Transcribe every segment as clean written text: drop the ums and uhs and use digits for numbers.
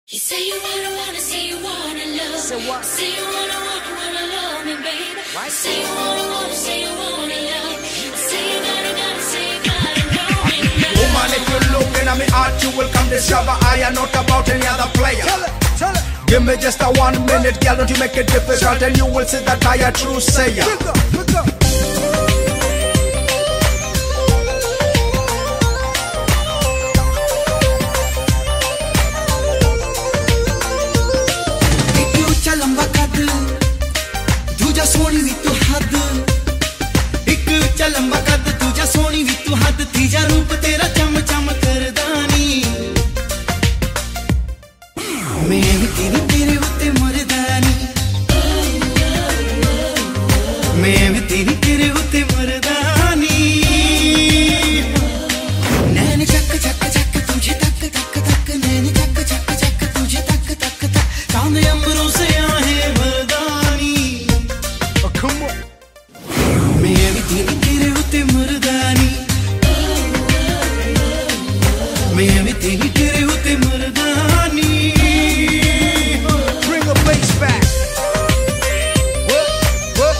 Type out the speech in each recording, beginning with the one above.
You say you wanna, say you wanna love. Say what? Say you wanna love me, baby. Right? Say you wanna, say you wanna love. Say you gotta, say you gotta know me now. Woman, if you look in at me heart, you will come discover I am not about any other player. Tell it. Give me just a 1 minute, girl, don't you make it difficult, and you will see that I a true sayer. Pick up. लंबा कद दूजा सोनी भी तू हद एक चा लंबा कद दूजा सोनी भी तू हद तीजा रूप तेरा चम चम करदानी मैं भी तेरे उत्ते मरदानी मैं भी तेरे उत्ते मरदानी नैन चक चक चक तुझे तक तक तक नैन चक चक चक तुझे तक तक तक चांद अंबरों से तेरे उत्ते मरदानी मैं भी तेरे उत्ते मरदानी Bring a bass back. What?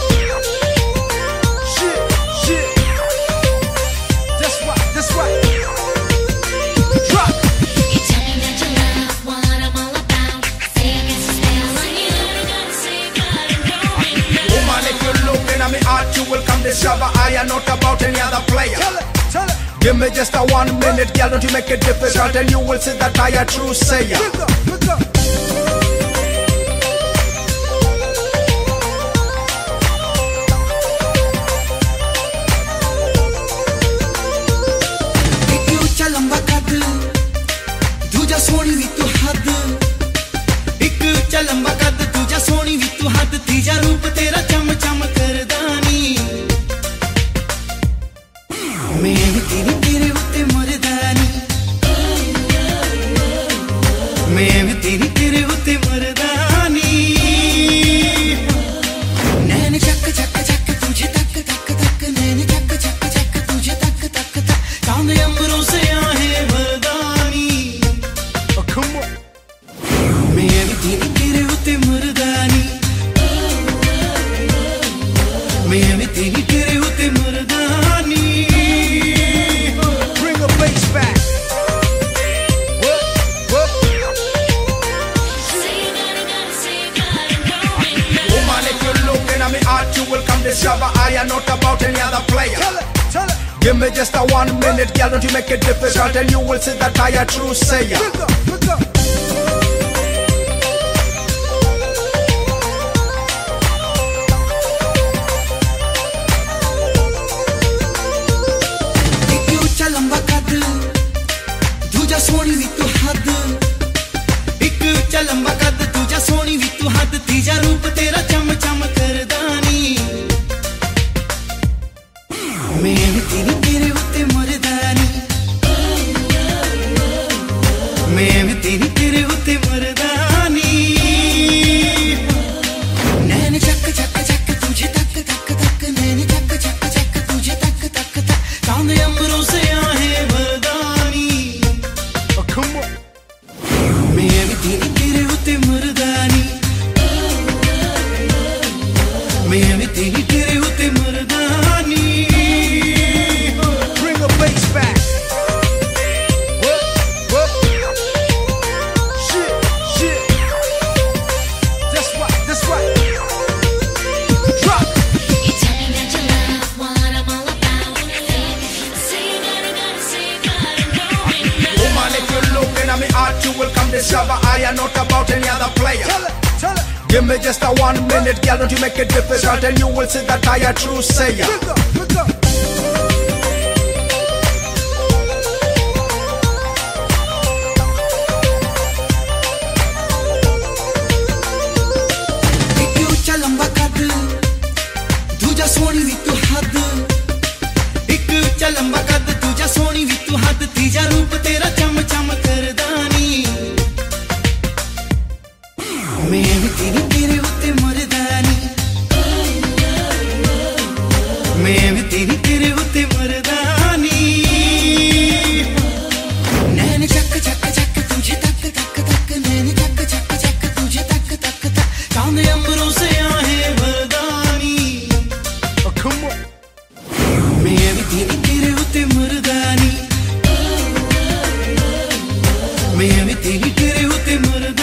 Shit. That's right. Drop. You tell me that you love what I'm all about. Say I got some spell on you. Gotta say you gotta know me now. Woman, if you look in at me heart, you will come discover I am not about any other player. Tell it. Give me just a 1 minute, girl, don't you make it difficult, and you will see that I a true sayer. Pick up. एक ऊंचा लंबा कद दूजा सोनी भी तू हद एक ऊंचा लंबा कद दूजा सोनी भी तू हद तीजा रूप तेरा चम चम करदानी मैं भी तेरे उत्ते मरदानी मैं भी तेरे उत्ते मरदानी नैन चक चक चक तुझे तक तक तक नैन चक चक चक तुझे तक तक तक चांद अंबरों से आहे मरदानी Come on. मैं भी तेरे उत्ते मरदानी मैं भी तेरे उत्ते मरदानी Bring a bass back. What? Say you gotta, say you gotta know me now. Woman, if you look in at me heart, you will come discover I am not about any other player. Tell it. Give me just a 1 minute, girl, don't you make it difficult, and you will see that I a true sayer. Pick up. एक ऊंचा लंबा कद दूजा सोनी भी तू हद एक ऊंचा लंबा कद दूजा सोनी भी तू हद तीजा रूप तेरा चम चम करदानी मैं भी तेरे उत्ते मरदानी मैं भी तेरे उत्ते मरदानी नैन चक चक चक तुझे तक तक तक नैन चक चक चक तुझे तक तक तक चांद अंबरों से आहे मरदानी Come on. मैं भी तेरे उत्ते मरदानी मैं भी तेरे उत्ते मरदानी Bring a bass back. What? Shit. That's right. Drop. You tell me that you love what I'm all about. Say you gotta, say you gotta know me now. Woman, if you look in at me heart, you will come discover I am not about any other player. Tell it. Give me just a 1 minute, girl, don't you make it difficult, and you will see that I a true sayer. Pick up. एक ऊंचा लंबा कद दूजा सोनी भी तू हद एक ऊंचा लंबा कद दूजा सोनी भी तू हद तीजा रूप तेरा चम चम करदानी मैं भी तेरे उत्ते मरदानी मैं भी तेरे उत्ते मरदानी नैन चक चक चक तुझे तक तक तक नैन मैं एवें तेरी तेरे होते मरदा